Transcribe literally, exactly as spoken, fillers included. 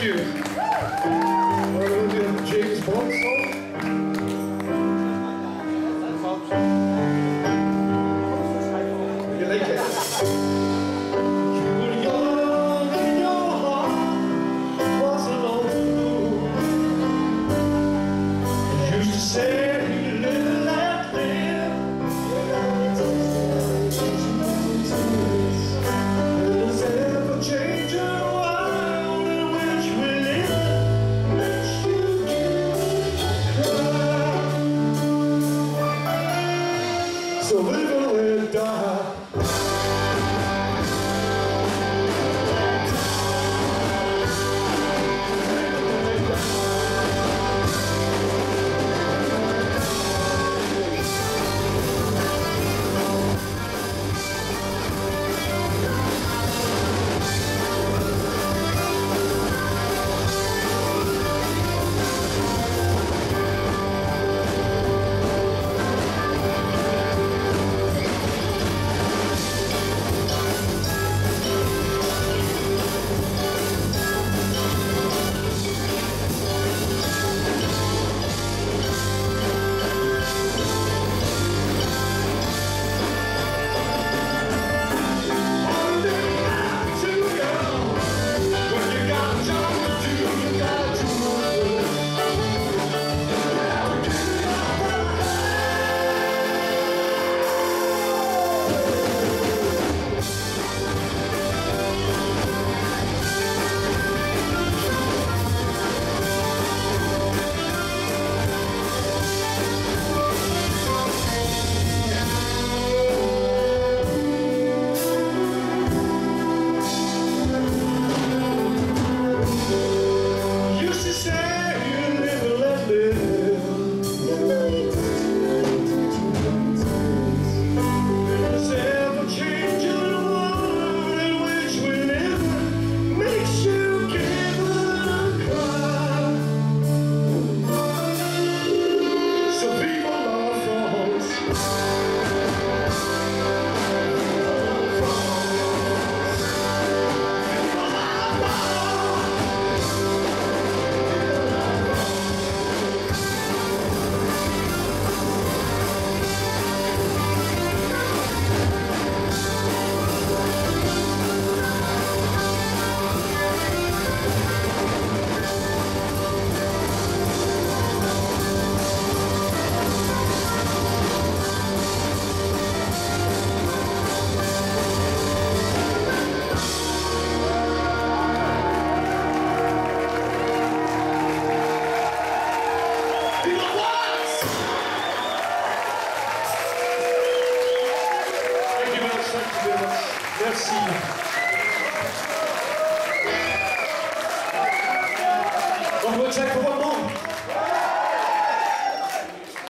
Thank you. Uh, we'll do a James Bond song. You like it? You were young and your heart wasn't old. You used to say you live and let live. There's ever changing world in which we live makes you cry. So live and let die. Merci. On vote ça pour